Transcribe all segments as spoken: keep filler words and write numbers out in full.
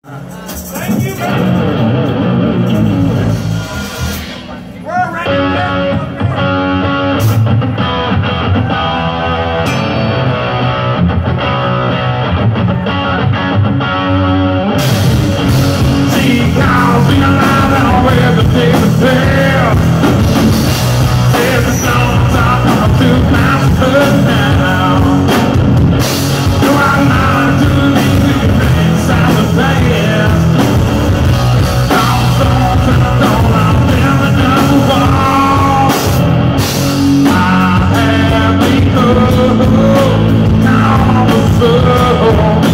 Thank you, man. We're ready. She calls me alive and I'll wear the paper tail. There's a song top of two pounds per now. Do I not do the inside the past? All songs and I don't I'm never done wall. I have become now the soul.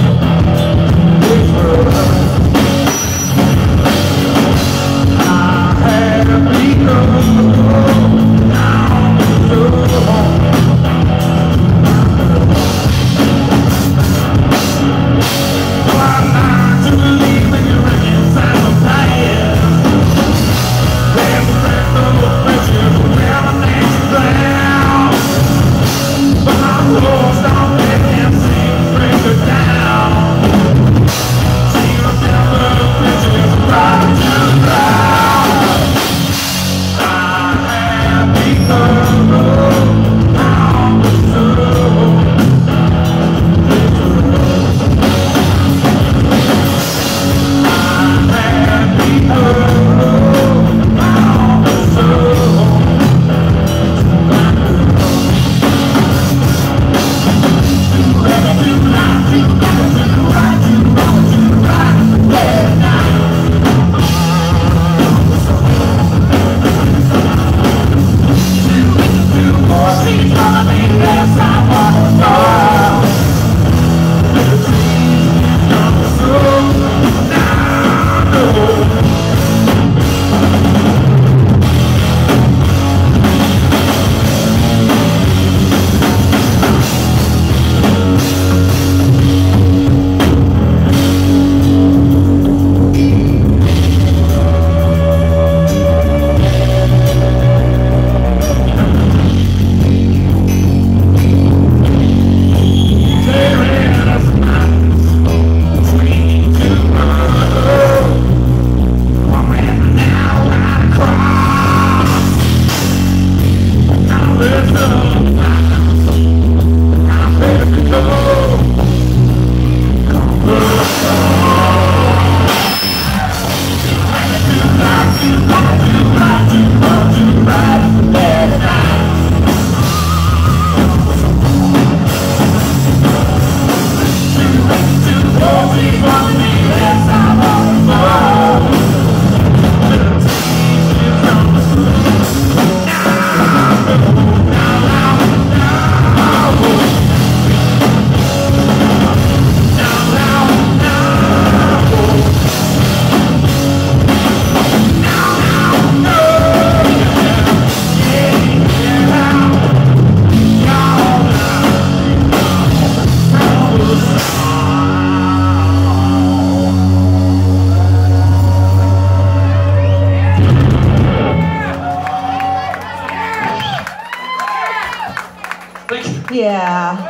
Yeah.